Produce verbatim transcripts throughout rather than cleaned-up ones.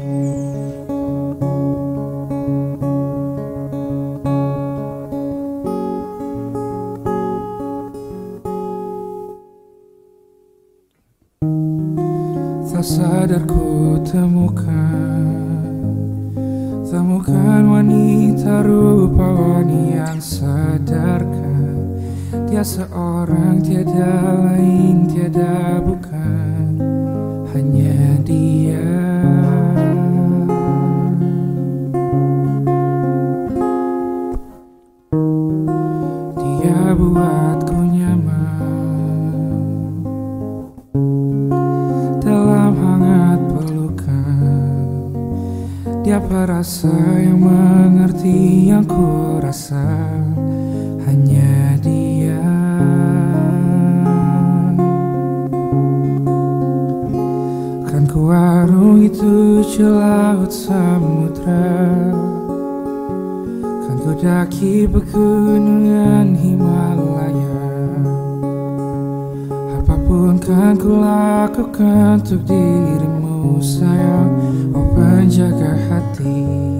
Tak sadar ku temukan Temukan wanita rupawani yang sadarkan Dia seorang, tiada lain, tiada bukan, hanya dia. Dia buatku nyaman dalam hangat pelukan. Dia perasa yang mengerti yang ku rasa, hanya dia. Kan ku warung itu laut samudra, kan ku daki pegunungan Himalaya. Apapun kan ku lakukan untuk dirimu sayang, oh penjaga hati.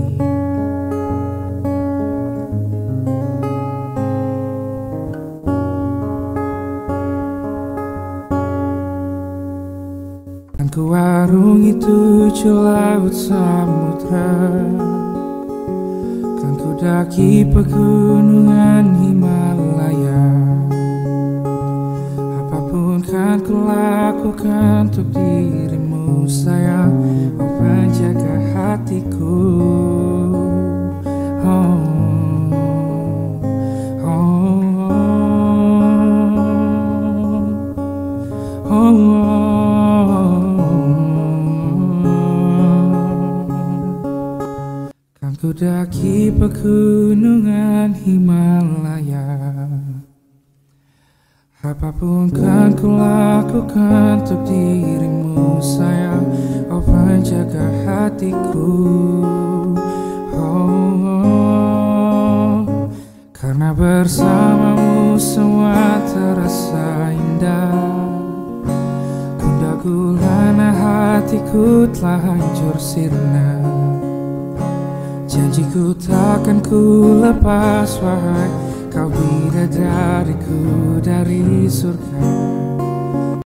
Kan ku warung itu laut samudra, kan ku daki pegunungan Himalaya. Apapun kan ku lakukan untuk dirimu sayang, oh penjaga hatiku. Oh, oh, oh, oh, oh. Kan ku daki pegunungan Himalaya. Apapun kan ku lakukan untuk dirimu sayang, oh penjaga hatiku. Oh, oh. Karena bersamamu semua terasa indah. Gundah gulana hatiku telah hancur sirna. Janjiku takkan ku lepas wahai kau bidadariku dari surga.